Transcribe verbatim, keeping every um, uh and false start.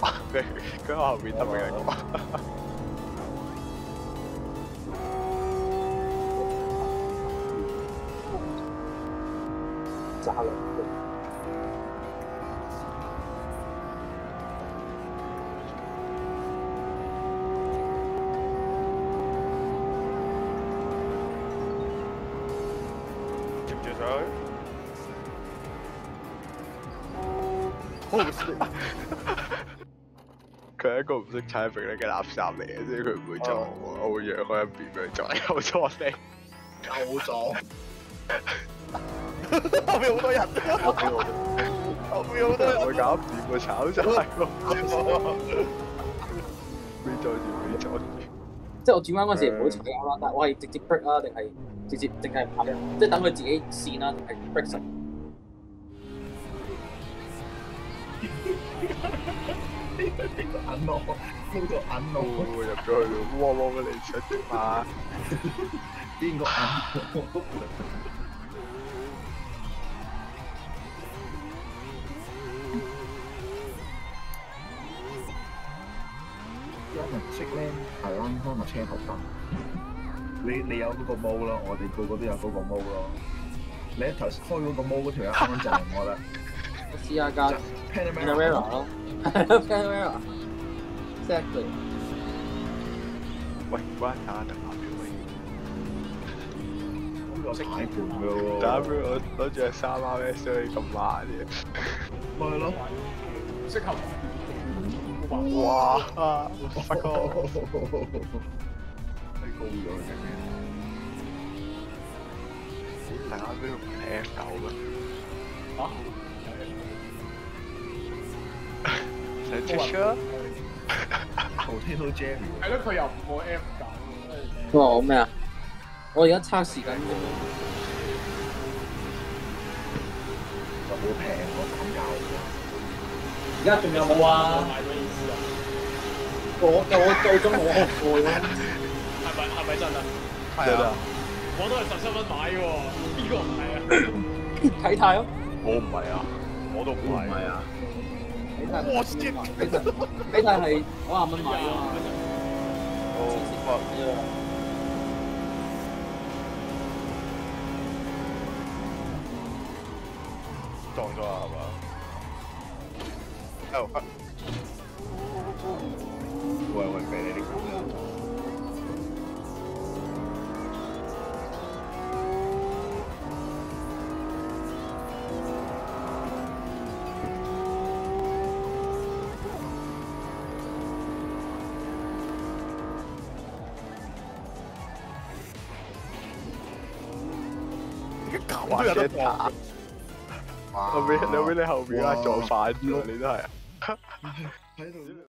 佢佢後面得嘅我。 炸兩接唔接上去？好佢係一個唔識踩平力嘅垃圾嚟嘅，所以佢唔會撞我，我會讓開一邊佢撞，又撞你， 又撞。後面好多人，後面好多人， 我搞唔掂喎，炒晒喎，未阻住，未阻住。 即係我轉彎嗰陣時唔好踩油啦，但係我係直接 break 啊，定係直接定係拍，即係等佢自己線啦，定係 break 實。 邊個眼落？邊個眼落？ 我入咗去咯，哇哇你出啲嘛？ 邊個眼落？因為識咧係安開個車頭燈，你你有嗰個毛咯，我哋個個都有嗰個毛咯。你一頭開嗰個毛嗰條友啱啱撞我啦。 我試下架 Panamera 咯 ，Panamera，exactly。 喂，關打得下邊位？ 咁我識踩盤㗎喎。 打俾我攞住三 R S 咁慢嘅。 咪係咯。 適合。 哇！發哥， 太高咗啦！ 大家邊度唔係 F 九咩？ 嚇？ 想出車？ 我聽到 Jerry。 係咯，佢又唔過 F 佢九。 話我咩啊？我而家測試緊。 就好平喎，減價。 而家仲有冇啊？我我到中我學過嘅。 係咪係咪真啊？ 係啊！ 我都係十七蚊買嘅喎，邊個唔係啊？ 睇太咯。 我唔係啊，我都唔係。 唔係啊！ 睇太。 我知。 睇太係九廿蚊買啊嘛。 哦，撞咗啊嘛？哦，喂喂，俾你啲咁樣。 都有得打。 後邊，你後邊你後邊啊撞反咗，你都係啊。 喺度。